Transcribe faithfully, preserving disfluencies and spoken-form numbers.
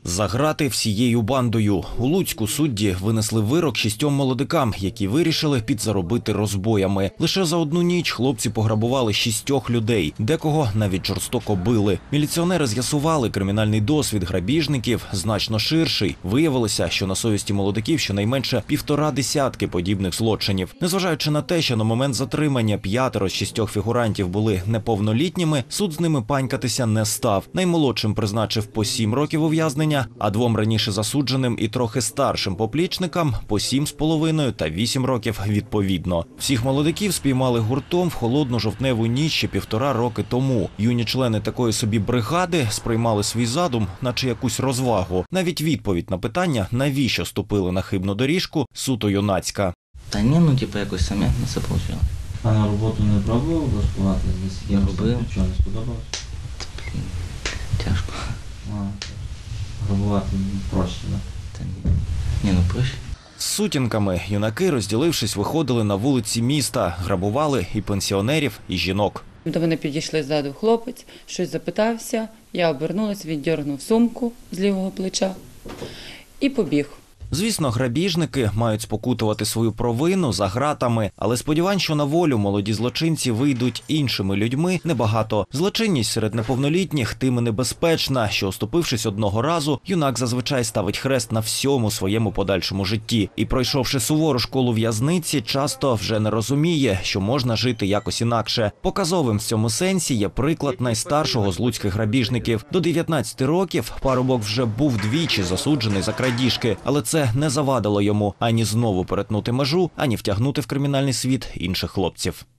За грати всією бандою. У Луцьку судді винесли вирок шістьом молодикам, які вирішили підзаробити розбоями. Лише за одну ніч хлопці пограбували шістьох людей, декого навіть жорстоко били. Міліціонери з'ясували, кримінальний досвід грабіжників значно ширший. Виявилося, що на совісті молодиків щонайменше півтора десятки подібних злочинів. Незважаючи на те, що на момент затримання п'ятеро з шістьох фігурантів були неповнолітніми, суд з ними панькатися не став. Наймолодшим призначив по сім років ув'язнення, а двом раніше засудженим і трохи старшим поплічникам по сім з половиною та вісім років відповідно. Всіх молодиків спіймали гуртом в холодну жовтневу ніч ще півтора роки тому. Юні члени такої собі бригади сприймали свій задум, наче якусь розвагу. Навіть відповідь на питання, навіщо ступили на хибну доріжку, суто юнацька. Та ні, ну типу якось самі не все вийшло. А на роботу не пробував влаштувати? Я робив. Чого не сподобалось? Тяжко. А, грабувати проще, так? Та ні. Ні, ну проще. З сутінками юнаки, розділившись, виходили на вулиці міста, грабували і пенсіонерів, і жінок. До мене підійшли ззаду хлопець, щось запитався, я обернулась, віддьоргнув сумку з лівого плеча і побіг. Звісно, грабіжники мають спокутувати свою провину за ґратами, але сподівань, що на волю молоді злочинці вийдуть іншими людьми, небагато. Злочинність серед неповнолітніх тим і небезпечна, що, оступившись одного разу, юнак зазвичай ставить хрест на всьому своєму подальшому житті. І, пройшовши сувору школу в'язниці, часто вже не розуміє, що можна жити якось інакше. Показовим в цьому сенсі є приклад найстаршого з луцьких грабіжників. До дев'ятнадцяти років парубок вже був двічі засуджений за крадіжки, але це не завадило йому ані знову перетнути межу, ані втягнути в кримінальний світ інших хлопців.